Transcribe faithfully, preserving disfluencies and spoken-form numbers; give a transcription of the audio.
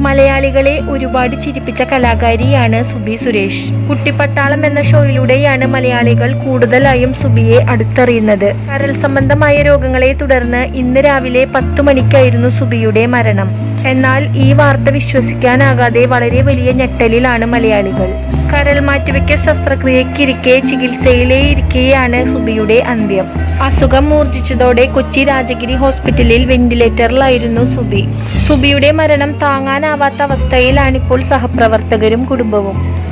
മലയാളികളെ ഒരുപാട് ചിരിപ്പിച്ച കലാകാരിയാണ് സുബി സുരേഷ്. കുട്ടിപ്പട്ടാളം എന്ന ഷോയിലൂടെയാണ് മലയാളികൾ കൂടുതലായും സുബിയെ അടുത്തറിയുന്നത്. കരൾ സംബന്ധമായ രോഗങ്ങളെ തുടർന്ന് ഇന്ന് രാവിലെ പത്തു മണിക്കായിരുന്നു സുബിയുടെ മരണം. എന്നാൽ ഈ വാർത്ത വിശ്വസിക്കാനാകാതെ വളരെ വലിയ ഞെട്ടലിലാണ് മലയാളികൾ. കരൾ മാറ്റിവെക്കൽ ശസ്ത്രക്രിയക്കിരിക്കെ ചികിത്സയിലേ ഇരിക്കെയാണ് സുബിയുടെ അന്ത്യം. അസുഖം മൂർച്ഛിച്ചതോടെ കൊച്ചി രാജഗിരി ഹോസ്പിറ്റലിൽ വെന്റിലേറ്ററിലായിരുന്നു സുബി. സുബിയുടെ മരണം താങ്ങാനാവാത്ത അവസ്ഥയിലാണിപ്പോൾ സഹപ്രവർത്തകരും കുടുംബവും.